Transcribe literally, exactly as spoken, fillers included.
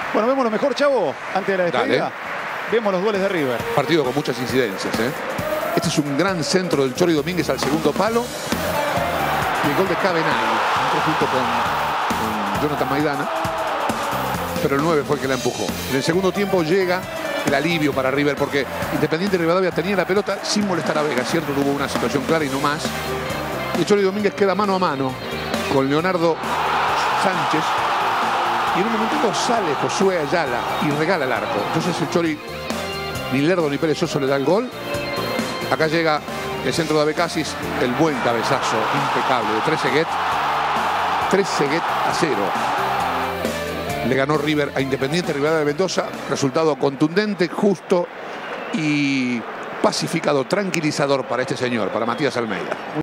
Bueno, vemos lo mejor, Chavo, antes de la despedida. Dale. Vemos los goles de River. Partido con muchas incidencias, ¿eh? Este es un gran centro del Chori Domínguez al segundo palo. Y el gol de Cabenaghi, entró junto con, con Jonathan Maidana. Pero el nueve fue el que la empujó. En el segundo tiempo llega el alivio para River, porque Independiente Rivadavia tenía la pelota sin molestar a Vega. Cierto, tuvo una situación clara y no más. Y el Chori Domínguez queda mano a mano con Leonardo Sánchez. Y en un momentito sale Josué Ayala y regala el arco. Entonces el Chori, ni Lerdo ni Perezoso le da el gol. Acá llega el centro de Abecasis, el buen cabezazo impecable de Trezeguet. Trezeguet a cero. Le ganó River a Independiente Rivadavia de Mendoza. Resultado contundente, justo y pacificador, tranquilizador para este señor, para Matías Almeida.